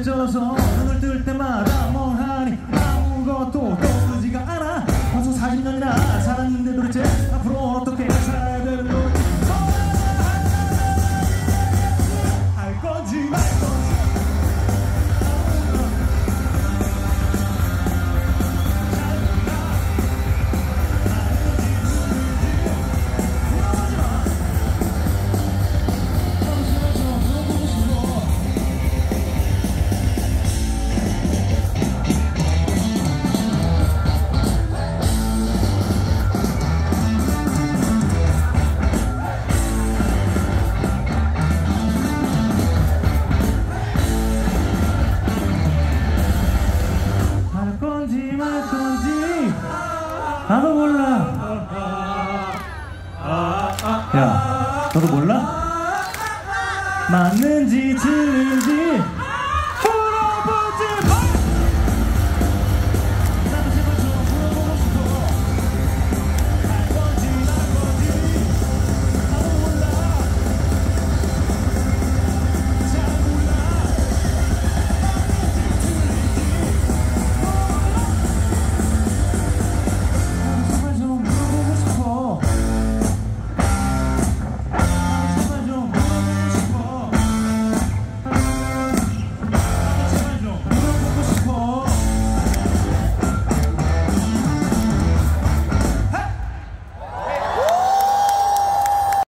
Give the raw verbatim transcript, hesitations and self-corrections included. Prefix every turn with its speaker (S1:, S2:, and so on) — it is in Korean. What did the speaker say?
S1: 익숙해져서 눈을 뜰 때마다 멍하니 아무것도 떠오르지가 않아. 벌써 사십 년이나 살았는데 도대체 앞으로 어떻게 살아야 되는 건지 할 건지 말 건지. 나도 몰라. 야, 너도 몰라? 맞는지 틀린지